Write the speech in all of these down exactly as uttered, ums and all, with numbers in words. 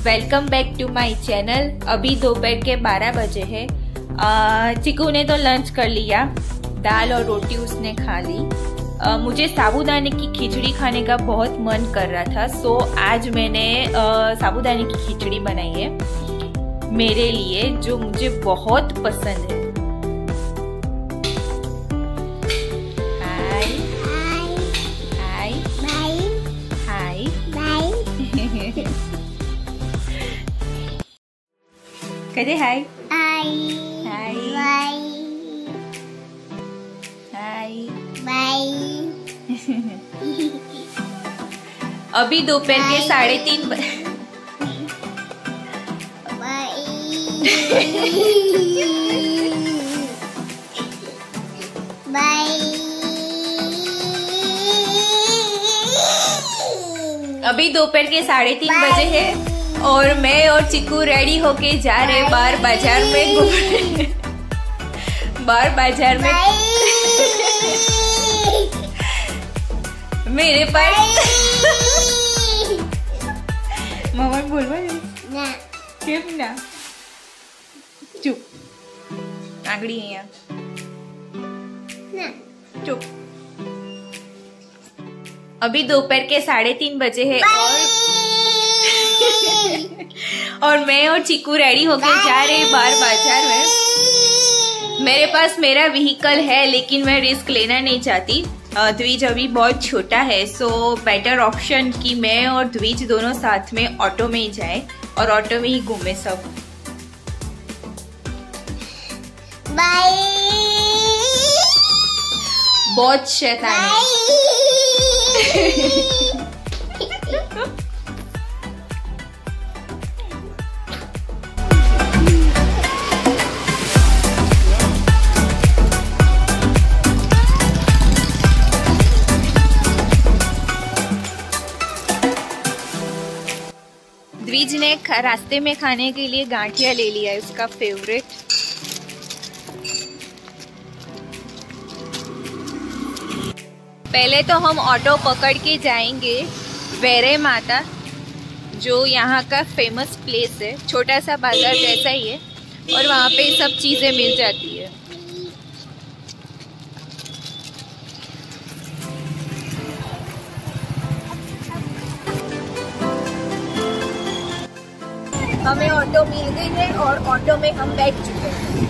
Welcome back to my channel. अभी दोपहर के बारह बजे है। चिकू ने तो लंच कर लिया, दाल और रोटी उसने खा ली। आ, मुझे साबूदाने की खिचड़ी खाने का बहुत मन कर रहा था, सो आज मैंने आ, साबूदाने की खिचड़ी बनाई है मेरे लिए, जो मुझे बहुत पसंद है। हाय हाय हाय हाय कहते हाय हाय हाय हाय बाय। अभी दोपहर के साढ़े तीन बजे अभी दोपहर के साढ़े तीन बजे है और मैं और चिकू रेडी होके जा रहे बाहर बाजार में घूमने। बाहर बाजार में मेरे पास मामा बोल ना केम ना चुप आंगड़ी है ना चुप। अभी दोपहर के साढ़े तीन बजे है और और मैं और चिकू रेडी होके जा रहे बाहर बाजार में। मेरे पास मेरा व्हीकल है लेकिन मैं रिस्क लेना नहीं चाहती। द्विज अभी बहुत छोटा है, सो बेटर ऑप्शन कि मैं और द्विज दोनों साथ में ऑटो में ही जाए और ऑटो में ही घूमे सब। बाय। बहुत शैतान है। द्विज ने रास्ते में खाने के लिए गांठिया ले लिया है, उसका फेवरेट। पहले तो हम ऑटो पकड़ के जाएंगे वेरे माता, जो यहाँ का फेमस प्लेस है। छोटा सा बाजार जैसा ही है और वहाँ पे सब चीजें मिल जाती है। हमें ऑटो मिल गई है और ऑटो में हम बैठ चुके हैं।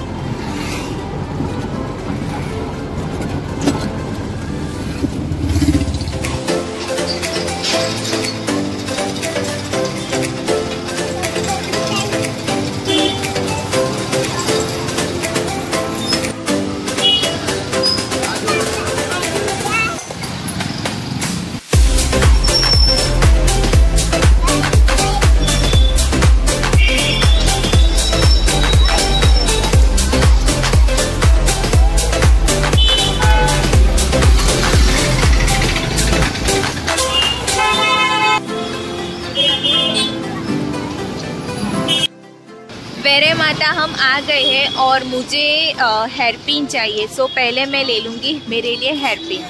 वेरे माता हम आ गए हैं और मुझे हेयर पिन चाहिए, सो पहले मैं ले लूँगी मेरे लिए हेयर पिन।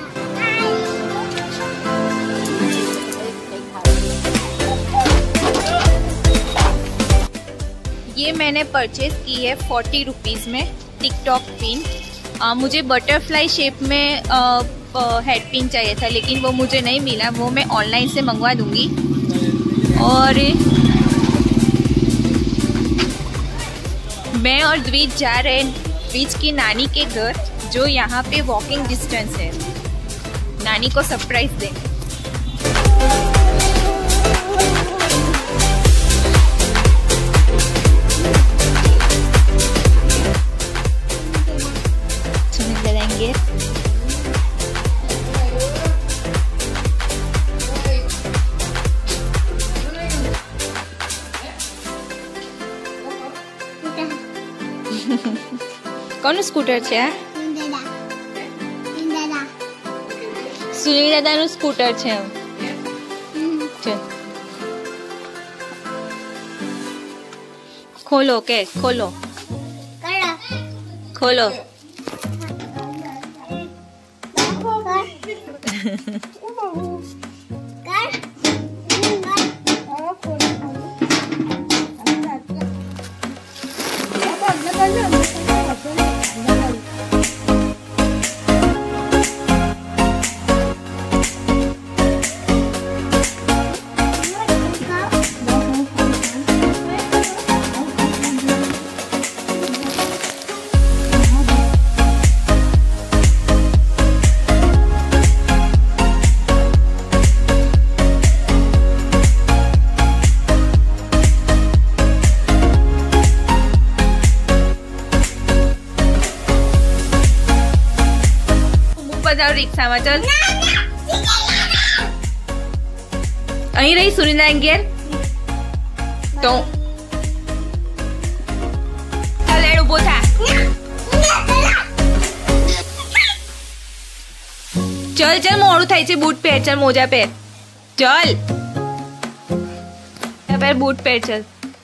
ये मैंने परचेज की है फोर्टी रुपीज़ में टिकटॉक पिन। आ, मुझे बटरफ्लाई शेप में हेयर पिन चाहिए था लेकिन वो मुझे नहीं मिला, वो मैं ऑनलाइन से मंगवा दूँगी। और मैं और द्विज जा रहे हैं द्विज की नानी के घर, जो यहाँ पे वॉकिंग डिस्टेंस है। नानी को सरप्राइज देंगे। चलेंगे કોનું સ્કૂટર છે આ? સુનિલ દાદાનું સ્કૂટર છે। ખોલો કે ખોલો ખોલો। જાઓ રિક્ષામાં ચાલ અહીં રહી સુનિંદ્રા ઘેર તો ચાલ એડ ઉભો થા ચલ ચલ મોડું થાય છે બૂટ પહેર ચલ મોજા પહેર ચલ પહેર બૂટ પહેર ચલ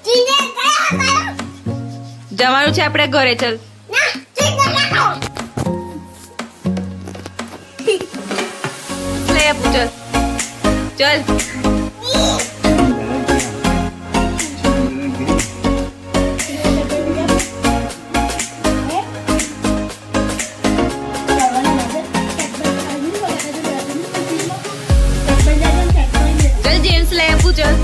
જવાનું છે આપણે ઘરે ચલ चल चल चल जेम्स ले आपको चल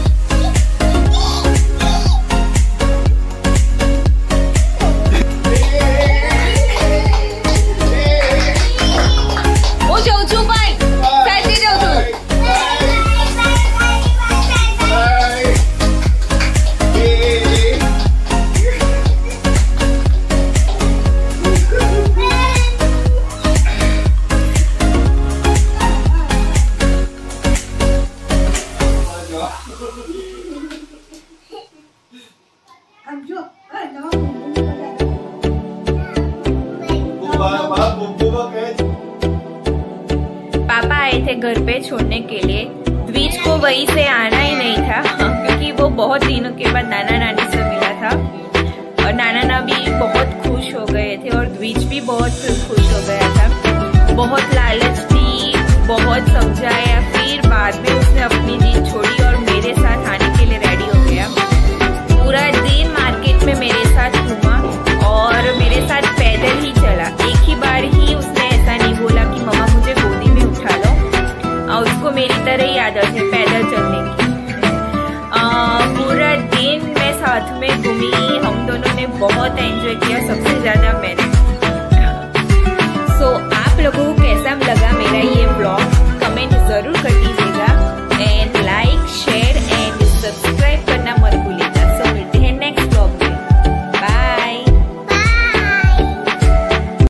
पापा आए थे घर पे छोड़ने के लिए। द्विज को वहीं से आना ही नहीं था क्योंकि वो बहुत दिनों के बाद नाना नानी से मिला था और नाना नाना भी बहुत खुश हो गए थे और द्विज भी बहुत खुश हो गया था। बहुत लालच थी, बहुत समझाया, फिर बाद में उसने अपनी जीत छोड़ी और मेरे साथ आने के लिए रेडी हो गया। पूरा दिन मार्केट में मेरे साथ घूमा और मेरे साथ पैदल ही चला। एक ही बार ही उसने ऐसा नहीं बोला कि मम्मा मुझे गोदी में उठा लो। और उसको मेरी तरह ही आदत है पैदल चलने की। आ, पूरा दिन मैं साथ में घूमी, हम दोनों ने बहुत एंजॉय किया, सबसे ज्यादा मैंने। सो so, आप लोगों को कैसा लगा मेरा ये ब्लॉग कमेंट जरूर कर दीजिए।